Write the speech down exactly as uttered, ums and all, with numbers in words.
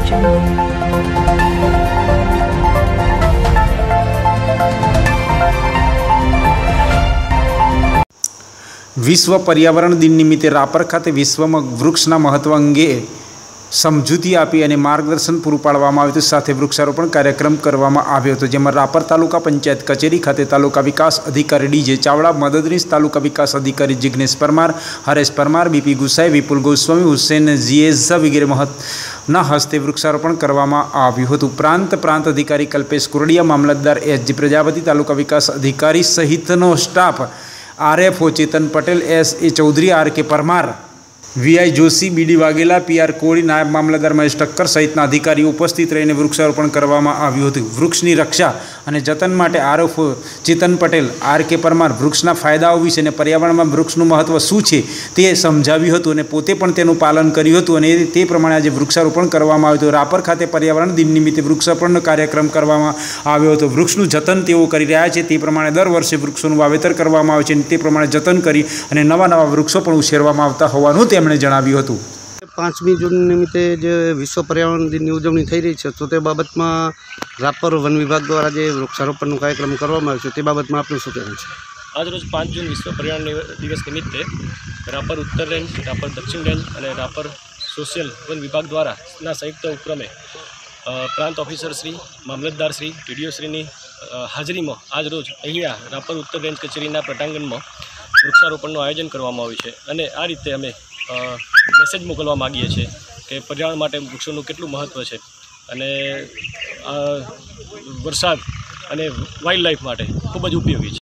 विश्व पर्यावरण दिन निमित्ते रापर खाते विश्व में वृक्षना महत्व अंगे समझूती आपी और मार्गदर्शन पूरुं पाडवामां आव्युं हतुं। साथे वृक्षारोपण कार्यक्रम करवामां आव्यो हतो, जेमां रापर तालुका पंचायत कचेरी खाते तालुका विकास अधिकारी डीजे चावड़ा, मददनीश तालुका विकास अधिकारी जिग्नेश परमार, हरेश परमार, बीपी गुसाई, विपुल गोस्वामी, हुसैन जिएजा वगैरे महत्वना हस्ते वृक्षारोपण करवामां आव्युं हतुं। प्रांत प्रांत अधिकारी कल्पेश कुरडिया, मामलतदार एस जी प्रजापति, तालुका विकास अधिकारी सहितनो staff, RFO Chetan Patel, S A Chaudhary, R K Parmar, VI Joshi, BD Vaghela, PR Kodi, नायब मामलतदार महेश टक्कर सहितना अधिकारी उपस्थित रहीने वृक्षारोपण करवामां आव्युं हतुं। वृक्षनी रक्षा अने जतन माटे RFO Chetan Patel, are K Parmar वृक्षना फायदाओ विશે અને पर्यावरणमां वृक्षનું महत्व શું છે તે સમજાવ્યું હતું અને પોતે પણ તેનું પાલન કર્યું હતું અને તે પ્રમાણે આજે વૃક્ષારોપણ કરવામાં આવ્યું હતું। રાપર ખાતે पर्यावरण दिन નિમિત્તે વૃક્ષારોપણનો કાર્યક્રમ કરવામાં આવ્યો હતો। વૃક્ષનું જતન તેઓ કરી રહ્યા છે, તે પ્રમાણે દર વર્ષે વૃક્ષોનું વાવેતર કરવામાં આવે છે અને તે પ્રમાણે જતન કરી અને નવા નવા વૃક્ષો પણ ઉછેરવામાં આવતા હોવાનું તેમણે જણાવ્યું હતું। पांचमी जून निमित्ते जो विश्व पर्यावरण दिन की उजवणी थई रही है तो ते बाबत में रापर वन विभाग द्वारा जो वृक्षारोपण कार्यक्रम करवामां आव्यो छे ते बाबत में आपनुं शुं कहेवुं छे? आज रोज पांच जून विश्व पर्यावरण दिवस निमित्ते रापर उत्तर रेंज, रापर दक्षिण रेंज और रापर सोशियल वन विभाग द्वारा संयुक्त उपक्रमे प्रांत ऑफिसर श्री, मामलतदार श्री, टीडीओ श्री हाजरी में आज रोज अहींया रापर उत्तर रेंज कचेरी पटांगण में वृक्षारोपणનું आयोजन करवामां આવ્યું છે અને આ રીતે અમે મેસેજ મોકલવા માગીએ છીએ કે પર્યાવરણ માટે વૃક્ષોનું કેટલું મહત્ત્વ છે અને વરસાદ અને વાઇલ્ડ લાઈફ માટે ખૂબ જ ઉપયોગી છે।